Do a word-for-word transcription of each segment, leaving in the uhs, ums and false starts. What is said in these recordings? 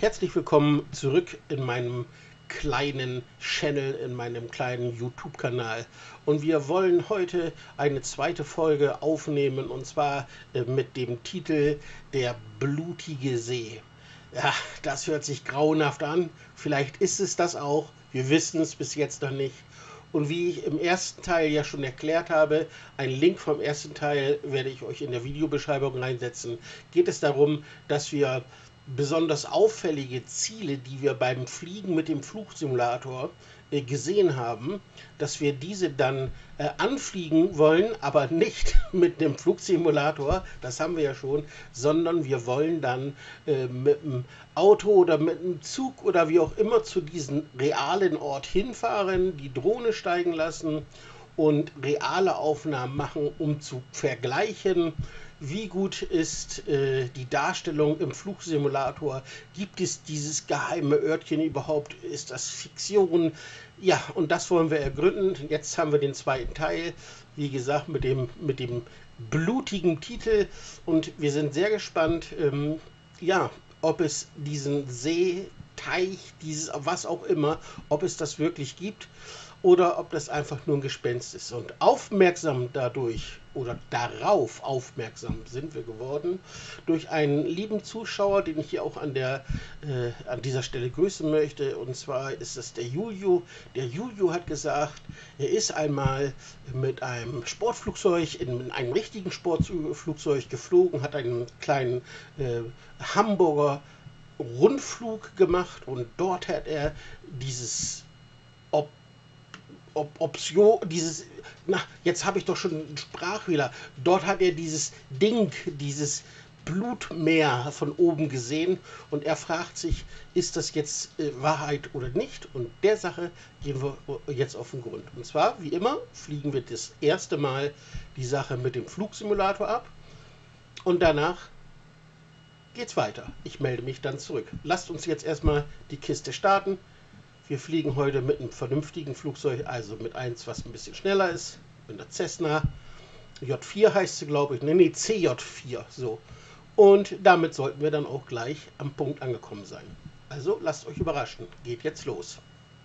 Herzlich willkommen zurück in meinem kleinen Channel, in meinem kleinen YouTube-Kanal. Und wir wollen heute eine zweite Folge aufnehmen, und zwar äh, mit dem Titel Der blutige See. Ja, das hört sich grauenhaft an. Vielleicht ist es das auch. Wir wissen es bis jetzt noch nicht. Und wie ich im ersten Teil ja schon erklärt habe, einen Link vom ersten Teil werde ich euch in der Videobeschreibung reinsetzen, geht es darum, dass wir besonders auffällige Ziele, die wir beim Fliegen mit dem Flugsimulator äh, gesehen haben, dass wir diese dann äh, anfliegen wollen, aber nicht mit dem Flugsimulator, das haben wir ja schon, sondern wir wollen dann äh, mit dem Auto oder mit dem Zug oder wie auch immer zu diesem realen Ort hinfahren, die Drohne steigen lassen und reale Aufnahmen machen, um zu vergleichen, wie gut ist äh, die Darstellung im Flugsimulator, gibt es dieses geheime Örtchen überhaupt, ist das Fiktion? Ja, und das wollen wir ergründen. Jetzt haben wir den zweiten Teil, wie gesagt, mit dem, mit dem blutigen Titel, und wir sind sehr gespannt, ähm, ja, ob es diesen See, Teich, dieses was auch immer, ob es das wirklich gibt oder ob das einfach nur ein Gespenst ist. Und aufmerksam dadurch oder darauf aufmerksam sind wir geworden durch einen lieben Zuschauer, den ich hier auch an, der, äh, an dieser Stelle grüßen möchte. Und zwar ist es der Julio. Der Julio hat gesagt, er ist einmal mit einem Sportflugzeug, in einem richtigen Sportflugzeug geflogen, hat einen kleinen äh, Hamburger Rundflug gemacht, und dort hat er dieses Ob Ob Option, dieses, na, jetzt habe ich doch schon einen Sprachfehler. Dort hat er dieses Ding, dieses Blutmeer von oben gesehen, und er fragt sich, ist das jetzt äh, Wahrheit oder nicht? Und der Sache gehen wir jetzt auf den Grund. Und zwar, wie immer, fliegen wir das erste Mal die Sache mit dem Flugsimulator ab, und danach geht's weiter. Ich melde mich dann zurück. Lasst uns jetzt erstmal die Kiste starten. Wir fliegen heute mit einem vernünftigen Flugzeug, also mit eins, was ein bisschen schneller ist, mit einer Cessna. J vier heißt sie, glaube ich. Ne, nee, C J vier. So. Und damit sollten wir dann auch gleich am Punkt angekommen sein. Also lasst euch überraschen. Geht jetzt los.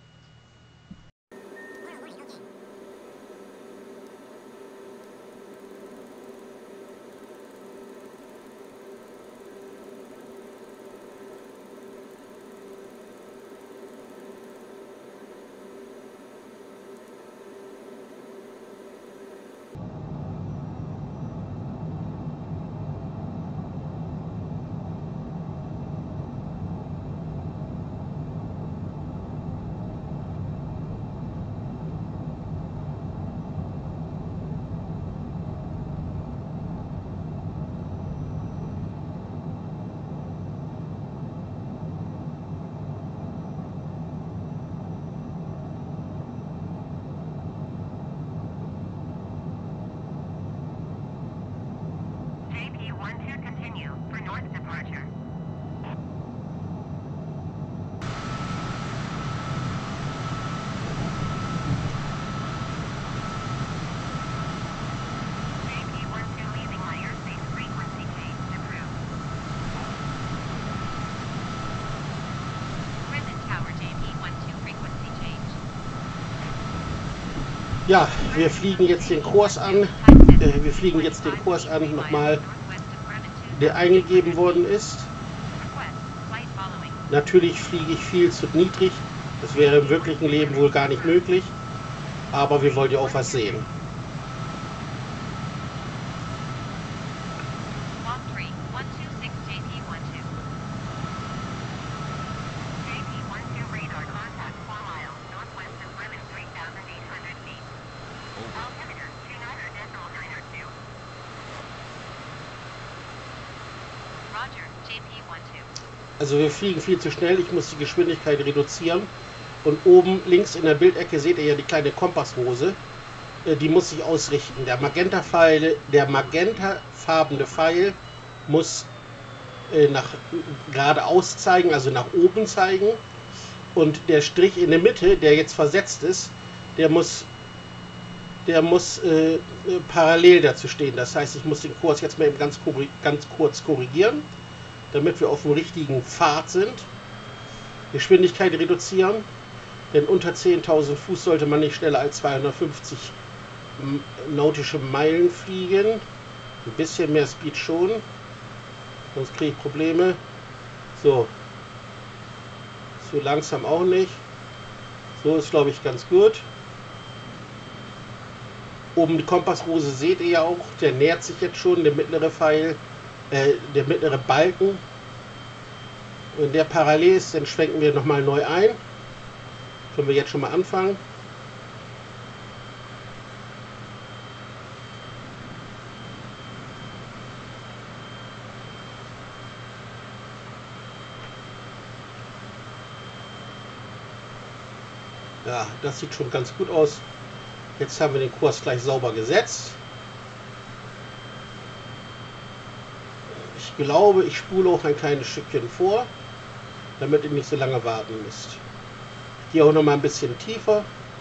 Ja, wir fliegen jetzt den Kurs an. Äh, wir fliegen jetzt den Kurs an, nochmal, der eingegeben worden ist. Natürlich fliege ich viel zu niedrig. Das wäre im wirklichen Leben wohl gar nicht möglich. Aber wir wollen ja auch was sehen. Also wir fliegen viel zu schnell, ich muss die Geschwindigkeit reduzieren. Und oben links in der Bildecke seht ihr ja die kleine Kompasshose. Die muss sich ausrichten. Der Magenta-Pfeil, der magentafarbene Pfeil muss nach geradeaus zeigen, also nach oben zeigen. Und der Strich in der Mitte, der jetzt versetzt ist, der muss, der muss äh, parallel dazu stehen. Das heißt, ich muss den Kurs jetzt mal eben ganz, ganz kurz korrigieren, damit wir auf dem richtigen Pfad sind. Geschwindigkeit reduzieren, denn unter zehntausend Fuß sollte man nicht schneller als zweihundertfünfzig nautische Meilen fliegen. Ein bisschen mehr Speed schon, sonst kriege ich Probleme. So, zu langsam auch nicht. So ist, glaube ich, ganz gut. Oben die Kompassrose seht ihr ja auch, der nähert sich jetzt schon, der mittlere Pfeil, äh, der mittlere Balken. Wenn der parallel ist, dann schwenken wir nochmal neu ein. Können wir jetzt schon mal anfangen. Ja, das sieht schon ganz gut aus. Jetzt haben wir den Kurs gleich sauber gesetzt. Ich glaube, ich spule auch ein kleines Stückchen vor, damit ihr nicht so lange warten müsst. Ich gehe auch noch mal ein bisschen tiefer.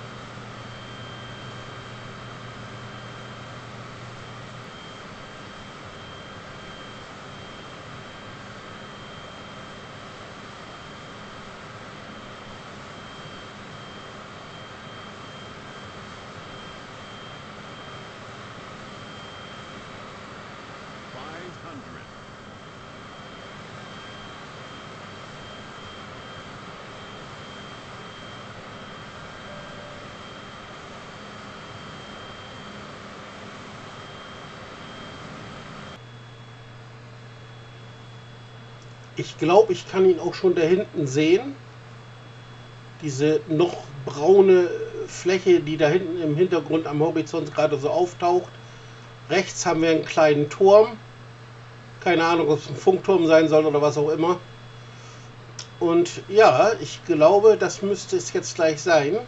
Ich glaube, ich kann ihn auch schon da hinten sehen. Diese noch braune Fläche, die da hinten im Hintergrund am Horizont gerade so auftaucht. Rechts haben wir einen kleinen Turm. Keine Ahnung, ob es ein Funkturm sein soll oder was auch immer. Und ja, ich glaube, das müsste es jetzt gleich sein.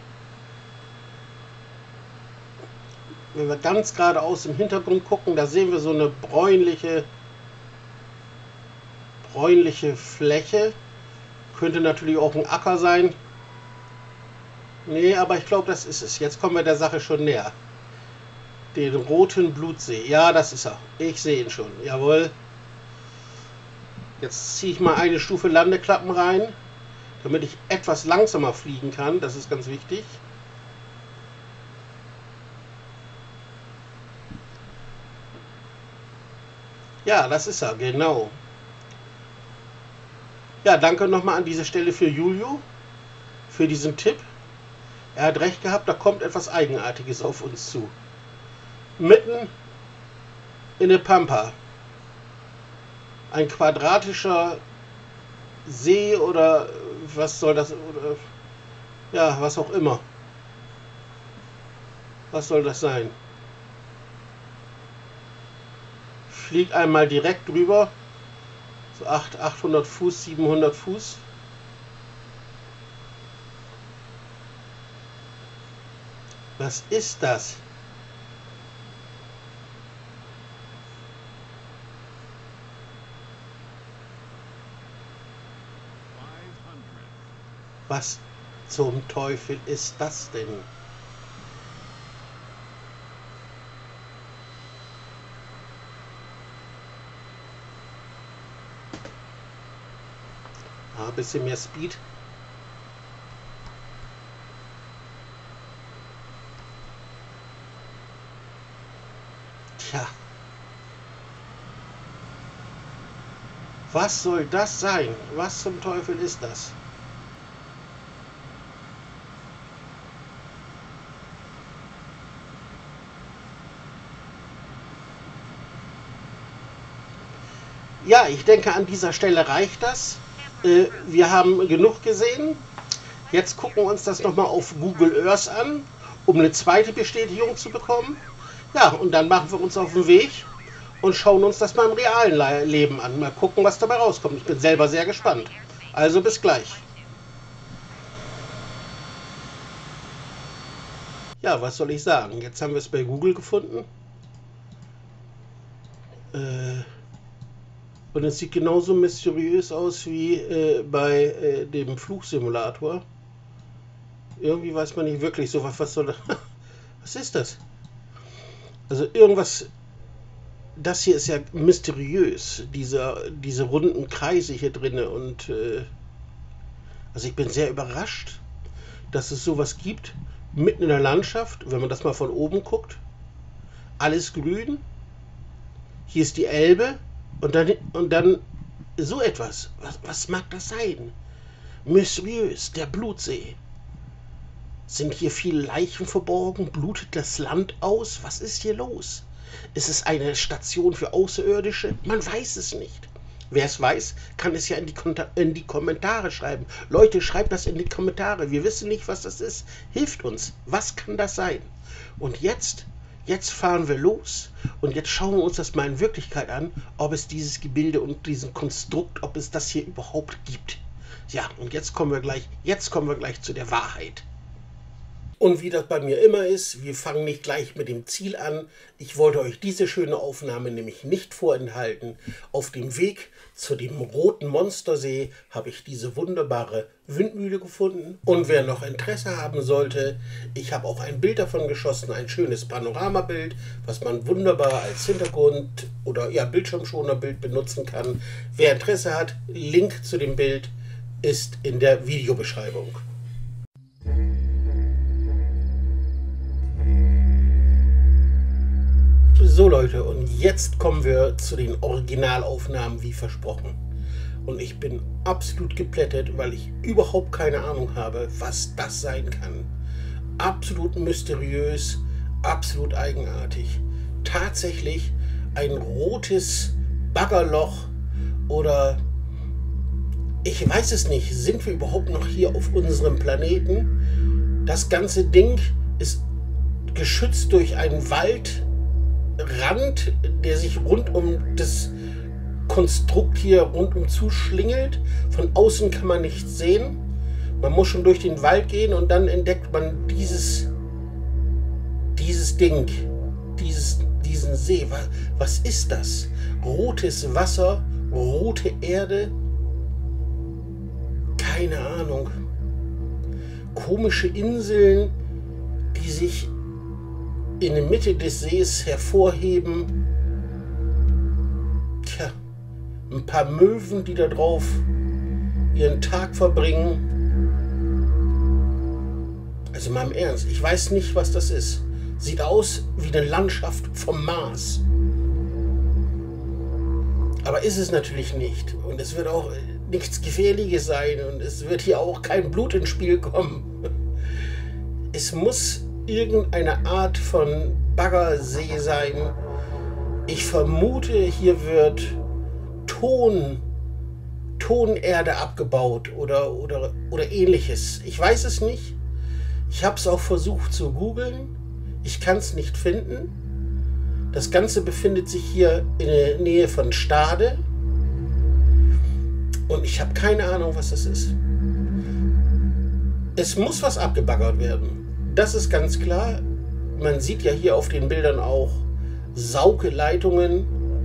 Wenn wir ganz geradeaus im Hintergrund gucken, da sehen wir so eine bräunliche bräunliche Fläche. Könnte natürlich auch ein Acker sein. Nee, aber ich glaube, das ist es. Jetzt kommen wir der Sache schon näher. Den roten Blutsee. Ja, das ist er. Ich sehe ihn schon. Jawohl. Jetzt ziehe ich mal eine Stufe Landeklappen rein, damit ich etwas langsamer fliegen kann. Das ist ganz wichtig. Ja, das ist er. Genau. Ja, danke nochmal an dieser Stelle für Julio, für diesen Tipp. Er hat recht gehabt, da kommt etwas Eigenartiges auf uns zu. Mitten in der Pampa. Ein quadratischer See oder was soll das, oder ja, was auch immer. Was soll das sein? Flieg einmal direkt drüber. So achthundert Fuß, siebenhundert Fuß. Was ist das? Was zum Teufel ist das denn? Ah, ein bisschen mehr Speed. Tja. Was soll das sein? Was zum Teufel ist das? Ja, ich denke, an dieser Stelle reicht das. Äh, wir haben genug gesehen. Jetzt gucken wir uns das nochmal auf Google Earth an, um eine zweite Bestätigung zu bekommen. Ja, und dann machen wir uns auf den Weg und schauen uns das mal im realen Leben an. Mal gucken, was dabei rauskommt. Ich bin selber sehr gespannt. Also bis gleich. Ja, was soll ich sagen? Jetzt haben wir es bei Google gefunden. Äh, und es sieht genauso mysteriös aus wie äh, bei äh, dem Flugsimulator. Irgendwie weiß man nicht wirklich so, was, was soll das? Was ist das? Also irgendwas, das hier ist ja mysteriös, diese, diese runden Kreise hier drin und äh, Also ich bin sehr überrascht, dass es sowas gibt, mitten in der Landschaft, wenn man das mal von oben guckt. Alles grün, hier ist die Elbe und dann, und dann so etwas. Was, was mag das sein? Mysteriös, der Blutsee. Sind hier viele Leichen verborgen? Blutet das Land aus? Was ist hier los? Ist es eine Station für Außerirdische? Man weiß es nicht. Wer es weiß, kann es ja in die, in die Kommentare schreiben. Leute, schreibt das in die Kommentare. Wir wissen nicht, was das ist. Hilft uns. Was kann das sein? Und jetzt, jetzt fahren wir los und jetzt schauen wir uns das mal in Wirklichkeit an, ob es dieses Gebilde und diesen Konstrukt, ob es das hier überhaupt gibt. Ja, und jetzt kommen wir gleich, jetzt kommen wir gleich zu der Wahrheit. Und wie das bei mir immer ist, wir fangen nicht gleich mit dem Ziel an. Ich wollte euch diese schöne Aufnahme nämlich nicht vorenthalten. Auf dem Weg zu dem Roten Monstersee habe ich diese wunderbare Windmühle gefunden. Und wer noch Interesse haben sollte, ich habe auch ein Bild davon geschossen, ein schönes Panoramabild, was man wunderbar als Hintergrund oder ja, Bildschirmschonerbild benutzen kann. Wer Interesse hat, Link zu dem Bild ist in der Videobeschreibung. So Leute, und jetzt kommen wir zu den Originalaufnahmen wie versprochen. Und ich bin absolut geplättet, weil ich überhaupt keine Ahnung habe, was das sein kann. Absolut mysteriös, absolut eigenartig. Tatsächlich ein rotes Baggerloch oder ich weiß es nicht, sind wir überhaupt noch hier auf unserem Planeten? Das ganze Ding ist geschützt durch einen Wald. Rand, der sich rund um das Konstrukt hier rundum zuschlingelt. Von außen kann man nichts sehen. Man muss schon durch den Wald gehen und dann entdeckt man dieses, dieses Ding, dieses, diesen See. Was, was ist das? Rotes Wasser, rote Erde? Keine Ahnung. Komische Inseln, die sich in der Mitte des Sees hervorheben. Tja, ein paar Möwen, die da drauf ihren Tag verbringen. Also mal im Ernst, ich weiß nicht, was das ist. Sieht aus wie eine Landschaft vom Mars. Aber ist es natürlich nicht. Und es wird auch nichts Gefährliches sein. Und es wird hier auch kein Blut ins Spiel kommen. Es muss irgendeine Art von Baggersee sein. Ich vermute, hier wird Ton, Tonerde abgebaut oder, oder, oder ähnliches. Ich weiß es nicht. Ich habe es auch versucht zu googeln. Ich kann es nicht finden. Das Ganze befindet sich hier in der Nähe von Stade. Und ich habe keine Ahnung, was das ist. Es muss was abgebaggert werden. Das ist ganz klar. Man sieht ja hier auf den Bildern auch Saugleitungen.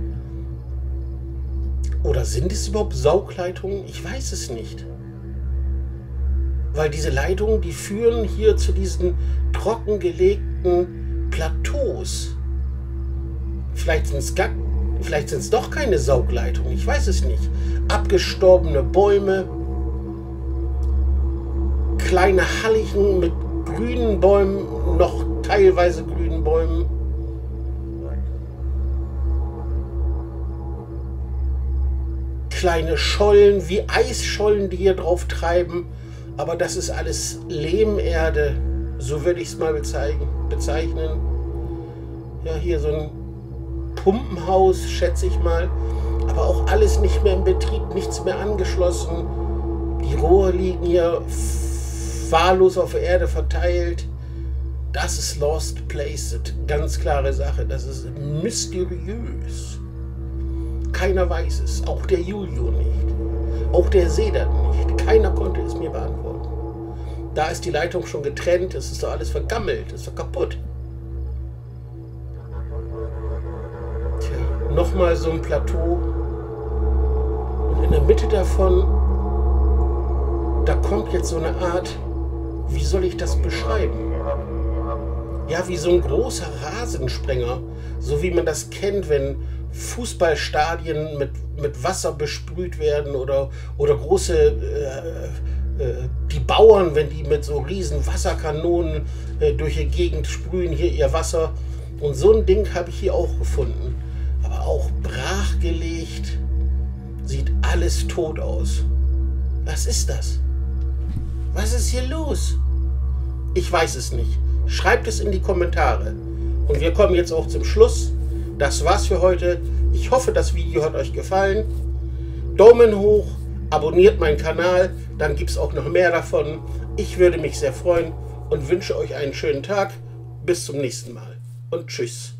Oder sind es überhaupt Saugleitungen? Ich weiß es nicht. Weil diese Leitungen, die führen hier zu diesen trockengelegten Plateaus. Vielleicht sind es gar, vielleicht sind es doch keine Saugleitungen. Ich weiß es nicht. Abgestorbene Bäume. Kleine Halligen mit grünen Bäumen, noch teilweise grünen Bäumen. Kleine Schollen, wie Eisschollen, die hier drauf treiben. Aber das ist alles Lehmerde, so würde ich es mal bezeichnen. Ja, hier so ein Pumpenhaus, schätze ich mal. Aber auch alles nicht mehr im Betrieb, nichts mehr angeschlossen. Die Rohre liegen hier wahllos auf der Erde verteilt. Das ist Lost Placed. Ganz klare Sache. Das ist mysteriös. Keiner weiß es. Auch der Julio nicht. Auch der Sedat nicht. Keiner konnte es mir beantworten. Da ist die Leitung schon getrennt. Es ist doch alles vergammelt. Es ist doch kaputt. Tja, nochmal so ein Plateau. Und in der Mitte davon, da kommt jetzt so eine Art, wie soll ich das beschreiben? Ja, wie so ein großer Rasensprenger, so wie man das kennt, wenn Fußballstadien mit, mit Wasser besprüht werden oder, oder große äh, äh, die Bauern, wenn die mit so riesen Wasserkanonen äh, durch die Gegend sprühen, hier ihr Wasser. Und so ein Ding habe ich hier auch gefunden. Aber auch brachgelegt. Sieht alles tot aus. Was ist das? Was ist hier los? Ich weiß es nicht. Schreibt es in die Kommentare. Und wir kommen jetzt auch zum Schluss. Das war's für heute. Ich hoffe, das Video hat euch gefallen. Daumen hoch, abonniert meinen Kanal, dann gibt es auch noch mehr davon. Ich würde mich sehr freuen und wünsche euch einen schönen Tag. Bis zum nächsten Mal und tschüss.